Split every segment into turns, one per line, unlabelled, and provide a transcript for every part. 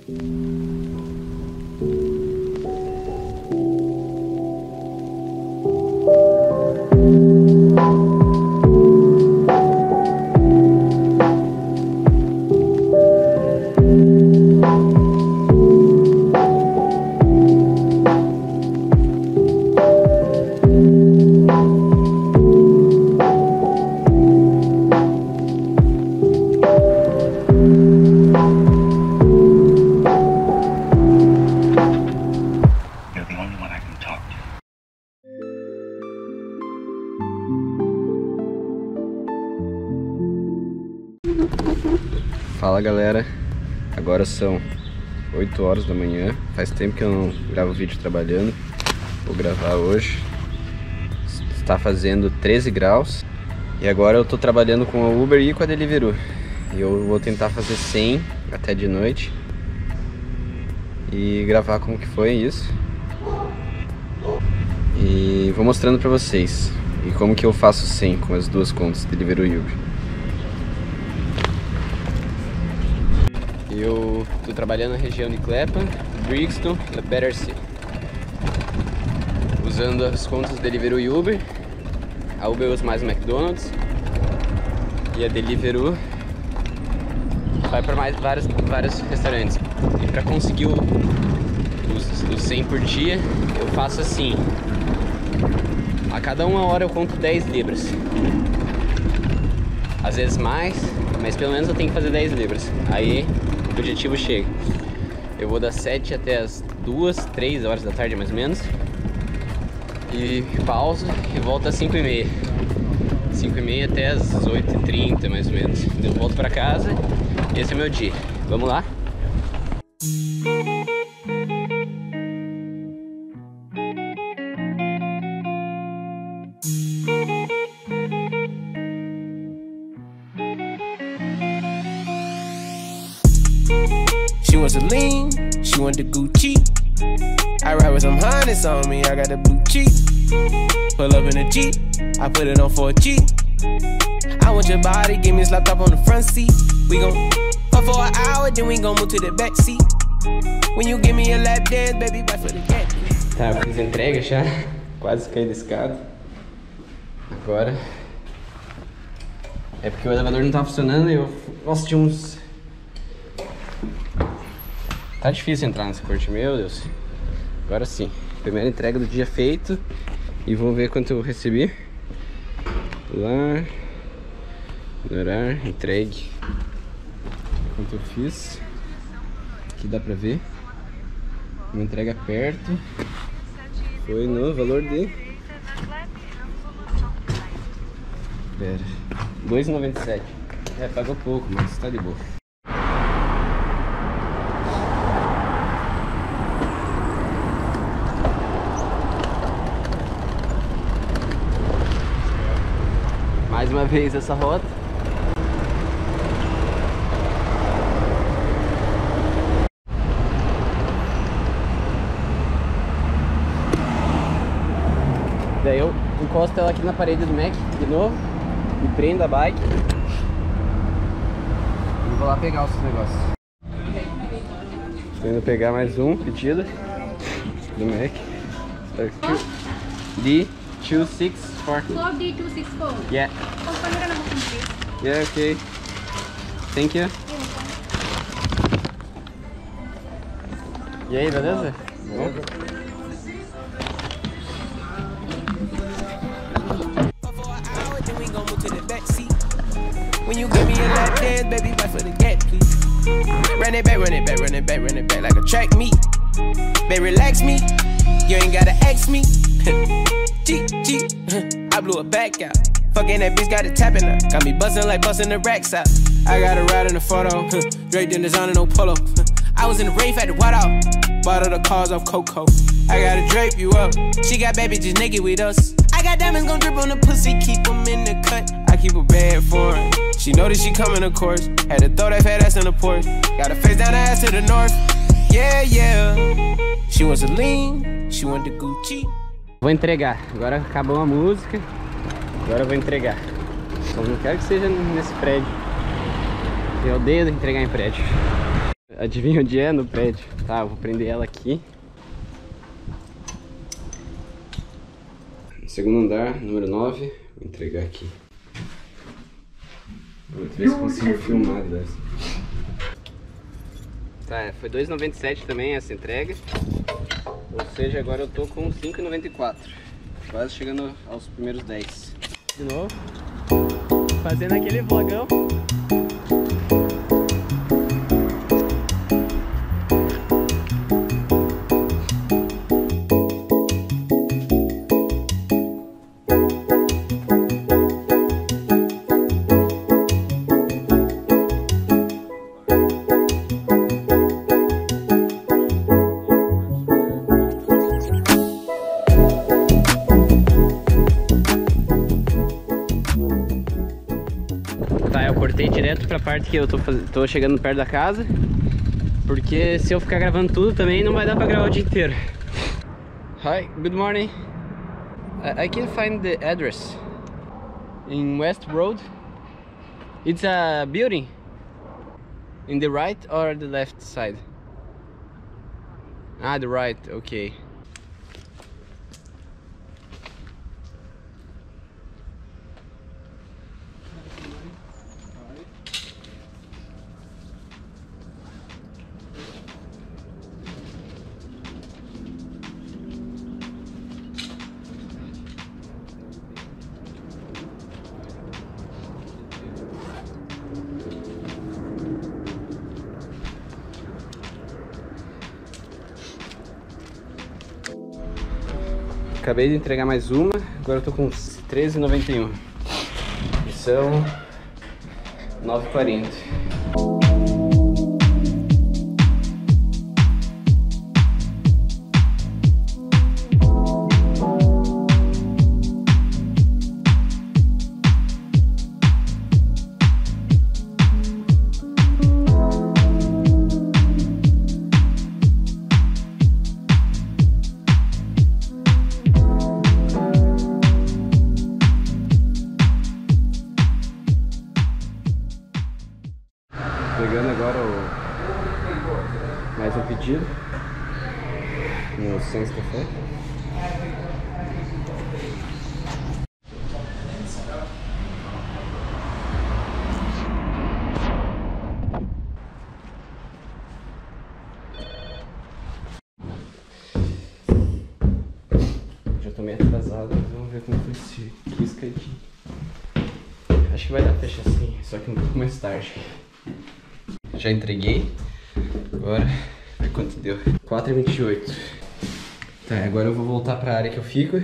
Fala galera, agora são 8 horas da manhã, faz tempo que eu não gravo vídeo trabalhando, vou gravar hoje. Está fazendo 13 graus e agora eu tô trabalhando com a Uber e com a Deliveroo. E eu vou tentar fazer 100 até de noite e gravar como que foi isso. E vou mostrando pra vocês e como que eu faço 100 com as duas contas, Deliveroo e Uber. Eu tô trabalhando na região de Clapham, Brixton e Battersea, usando as contas Deliveroo e Uber. A Uber usa mais o McDonald's e a Deliveroo vai para mais vários restaurantes. E para conseguir os 100 por dia, eu faço assim: a cada 1 hora eu conto 10 libras. Às vezes mais, mas pelo menos eu tenho que fazer 10 libras. Aí o objetivo chega. Eu vou das 7 até as 2, 3 horas da tarde mais ou menos. E pauso e volto às 5h30. 5h30 até as 8h30 mais ou menos. Eu volto pra casa. Esse é meu dia. Vamos lá?
She wants to lean, she want the Gucci. I ride with some harness on me, I got the blue cheek. Pull up in a Jeep, I put it on 4G. I want your body, give me this laptop on the front seat. We gon' fuck for an hour, then we gon' move to the back seat. When you give me a lap dance, baby, vai for the cat.
Tá, eu fiz a entrega já, quase caí da escada. Agora é porque o elevador não tá funcionando e eu... Nossa, tinha uns... Tá difícil entrar nessa corte, meu Deus. Agora sim, primeira entrega do dia feito. E vamos ver quanto eu recebi. Lá, ignorar, entregue. Quanto eu fiz. Aqui dá pra ver. Uma entrega perto. Foi no valor de... Pera, R$2,97. É, pagou pouco, mas tá de boa. Mais uma vez essa rota. Daí eu encosto ela aqui na parede do Mac de novo e prendo a bike e vou lá pegar os negócios. Estou indo pegar mais um pedido do Mac. D264.
4D264.
Yeah. Yeah, okay. Thank you. E aí, beleza? Bom?
When you give me a lap dance, baby, right for the gap, please. Run it back, run it back, run it back, run it back like a track meet. Baby, relax me, you ain't gotta ask me. G, I blew it back out. Fucking that bitch, got it tapping her. Got me bustin' like bustin' the racks out. I got a ride in the photo, draped in designer, no polo. I was in the rave at the White House, bought all the cars off Coco. I gotta drape you up, she got baby just naked with us. I got diamonds gon' drip on the pussy, keep them in the cut. I keep a bad for her, she know that she coming of course. Had to throw that fat ass in the porch, got her face down the ass to the north. Yeah, yeah, she wants to lean, she want the Gucci.
Vou entregar, agora acabou a música. Agora eu vou entregar. Só não quero que seja nesse prédio. Eu odeio entregar em prédio. Adivinha onde é? No prédio. Tá, eu vou prender ela aqui. Segundo andar, número 9. Vou entregar aqui. Vou ver se consigo filmar dessa. Tá, foi R$2,97 também essa entrega. Ou seja, agora eu tô com R$5,94. Quase chegando aos primeiros 10. De novo, fazendo aquele vlogão. Tá, eu cortei direto pra parte que eu tô chegando perto da casa, porque se eu ficar gravando tudo também não vai dar pra gravar o dia inteiro. Hi, good morning. I can't find the address. In West Road. It's a building. In the right or the left side? Ah, the right, okay. Acabei de entregar mais uma, agora eu tô com R$13,91. E são 9h40. Pegando agora mais um pedido no Sense Café. Já tô meio atrasado, vamos ver como foi esse risca aqui. Acho que vai dar pra fechar assim, só que um pouco mais tarde. Já entreguei, agora ver quanto deu. 4h28. Tá, agora eu vou voltar pra área que eu fico.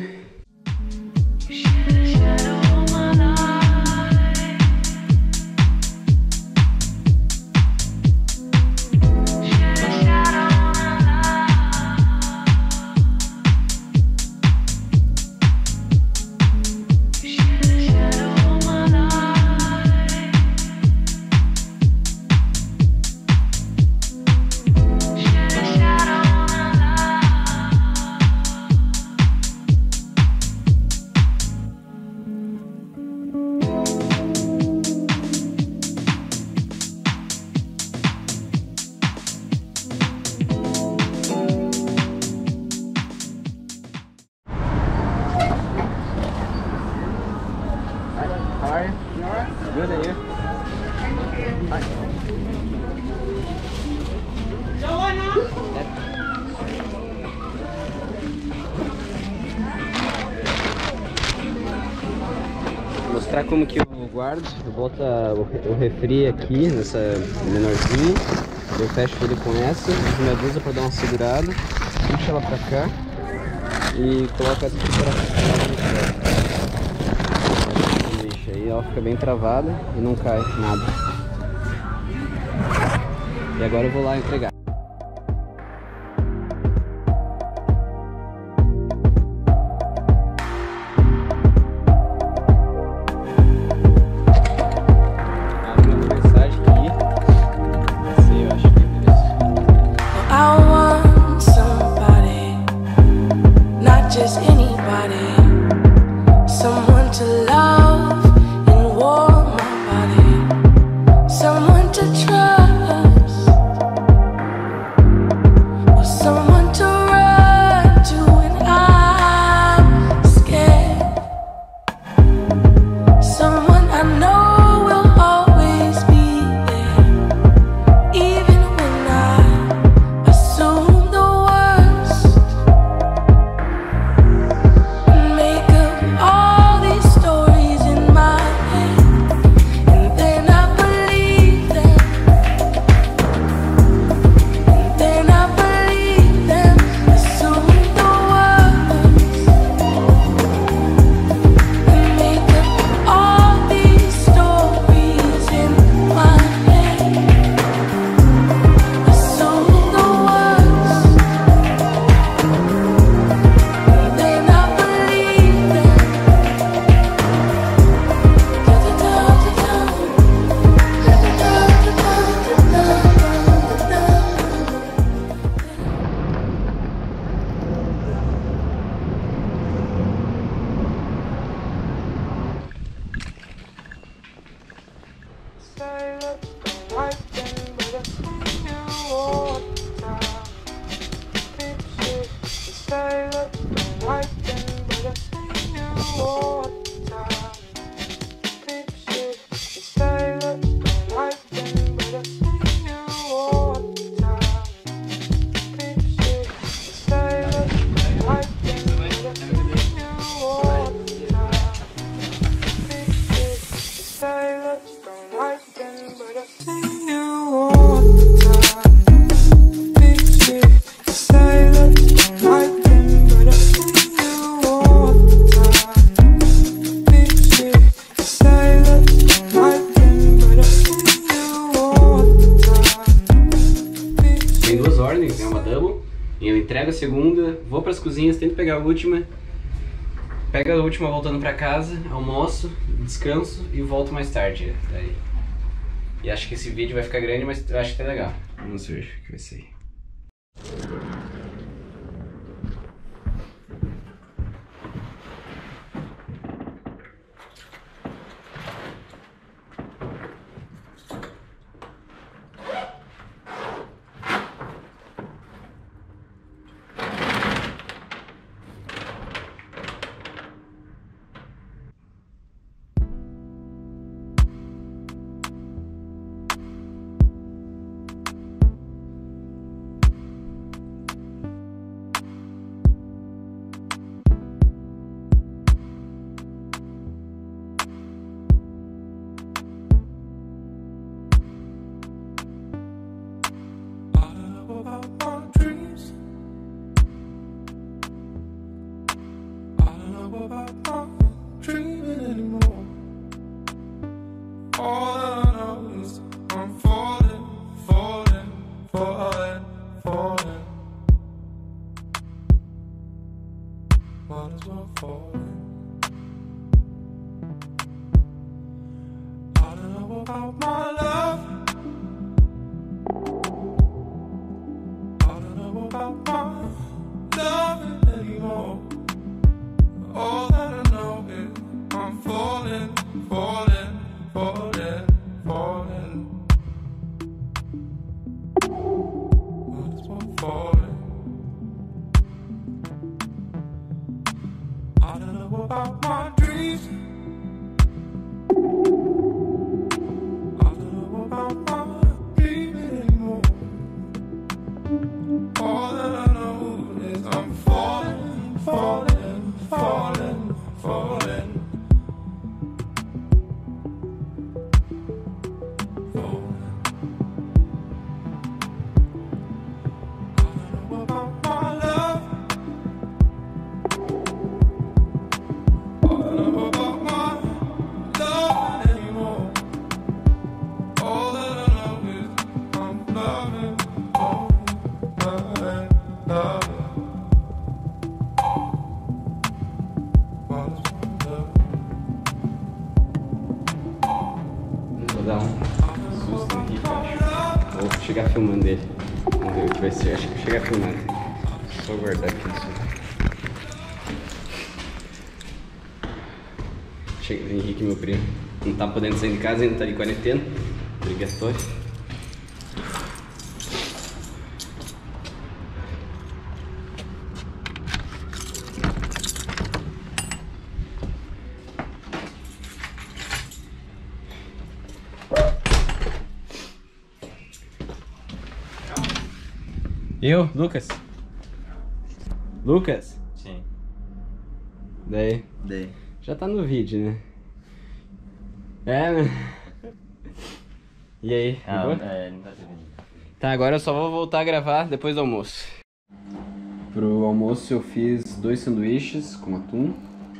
Good, and you? Hi. Vou mostrar como que eu guardo. Eu boto o refri aqui nessa menorzinha. Eu fecho ele com essa, uso minha blusa para dar uma segurada, puxo ela pra cá e coloco essa aqui para aí ela fica bem travada e não cai nada. E agora eu vou lá entregar. Abre uma mensagem aqui. Essa eu acho que é interessante.
I want somebody, not just anybody, someone to love. Someone to trust,
grande, é uma double. E eu entrego a segunda, vou pras cozinhas, tento pegar a última. Pego a última voltando pra casa, almoço, descanso e volto mais tarde. Daí. E acho que esse vídeo vai ficar grande, mas eu acho que tá legal. Vamos ver o que vai ser. Vou dar um susto aqui, acho. Vou chegar filmando ele. Vamos ver o que vai ser. Acho que vou chegar filmando. Só guardar aqui no celular. Chega, Henrique, meu primo. Não tá podendo sair de casa, ainda tá de quarentena. Obrigatório. Eu, Lucas? Lucas?
Sim.
Daí? Já tá no vídeo, né? Né? E aí?
Não tá servindo.
Tá, agora eu só vou voltar a gravar depois do almoço. Pro almoço eu fiz 2 sanduíches com atum.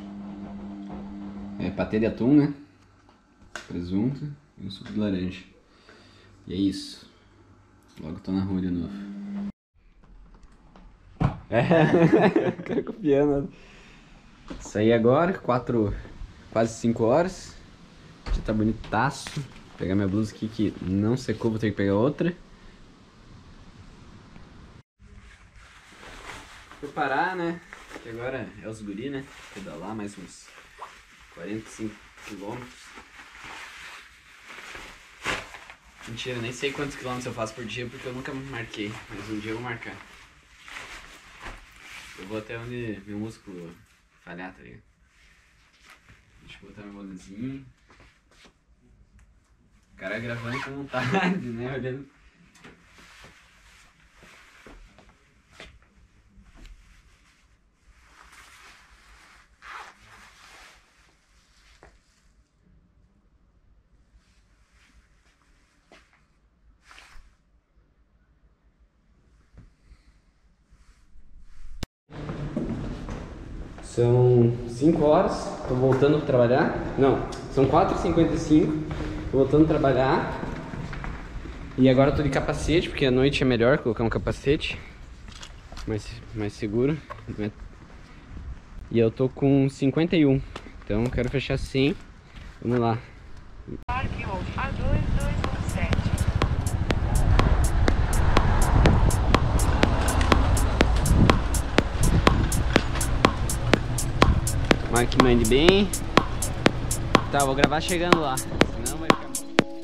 Patê de atum, né? Presunto e um suco de laranja. E é isso. Logo tô na rua de novo. Cara copiando. Saí agora, quase 5 horas. Já tá bonitaço. Vou pegar minha blusa aqui que não secou, vou ter que pegar outra. Preparar, né? Que agora é os guri, né? Pedalar mais uns 45 quilômetros. Mentira, nem sei quantos quilômetros eu faço por dia porque eu nunca marquei. Mas um dia eu vou marcar. Eu vou até onde meu músculo falhar, tá ligado? Deixa eu botar meu bonezinho. O cara gravando com vontade, né? Olhando. São 5 horas, tô voltando pra trabalhar. Não, são 4h55, tô voltando a trabalhar. E agora eu tô de capacete, porque à noite é melhor colocar um capacete mais seguro. E eu tô com 51, então eu quero fechar 100. Vamos lá.
Parque ou A2217.
Tomara que mande bem. Tá, vou gravar chegando lá, senão vai ficar...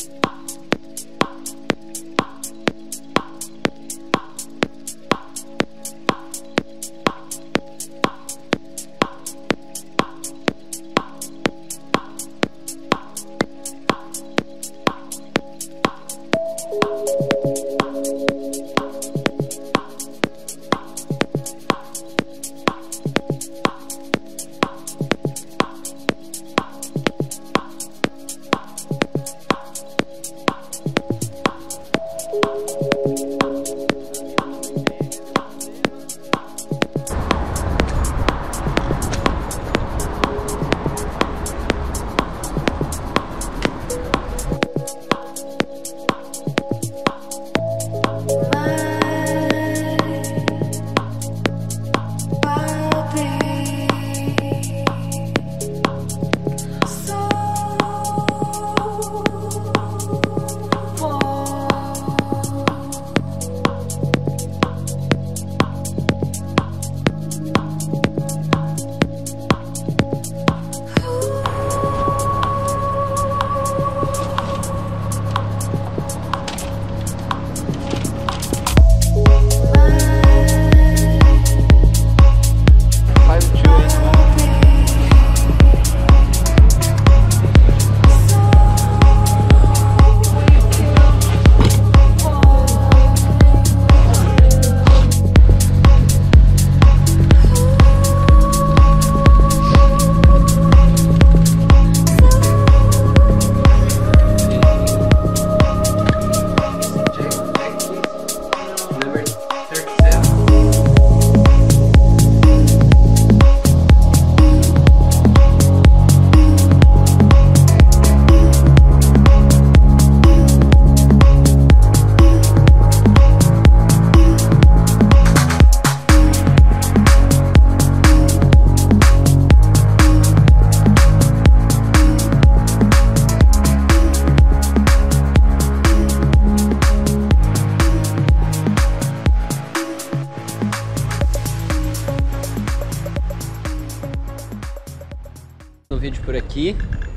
O vídeo por aqui,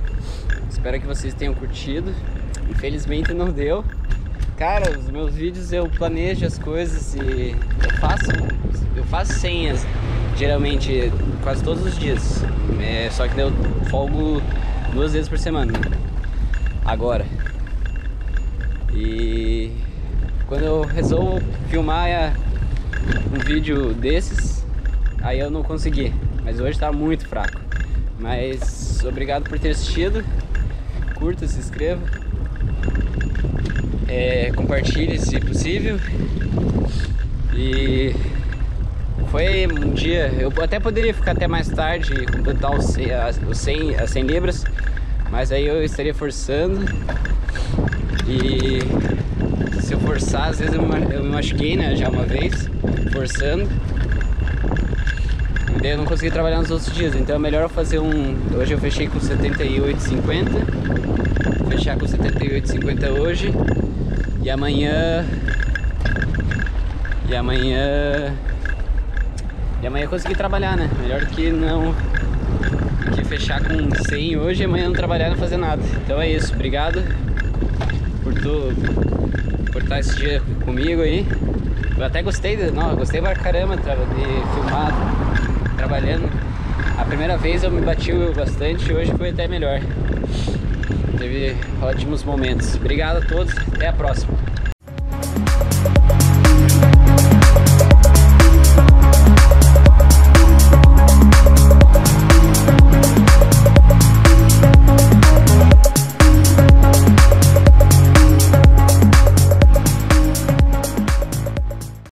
espero que vocês tenham curtido. Infelizmente não deu. Cara, os meus vídeos eu planejo as coisas e eu faço senhas geralmente quase todos os dias, só que eu folgo 2 vezes por semana agora. E quando eu resolvo filmar um vídeo desses, aí eu não consegui, mas hoje tá muito fraco. Mas obrigado por ter assistido, curta, se inscreva, compartilhe se possível. E foi um dia, eu até poderia ficar até mais tarde e completar as 100 libras, mas aí eu estaria forçando, e se eu forçar, às vezes eu me machuquei, né, já uma vez, forçando. E daí eu não consegui trabalhar nos outros dias, então é melhor eu fazer hoje eu fechei com 78,50, fechar com 78,50 hoje, e amanhã eu consegui trabalhar, né? Melhor que fechar com 100 hoje e amanhã não trabalhar e não fazer nada. Então é isso, obrigado por estar esse dia comigo aí. Eu até gostei pra caramba de filmar trabalhando. A primeira vez eu me bati bastante, hoje foi até melhor. Teve ótimos momentos. Obrigado a todos, até a próxima.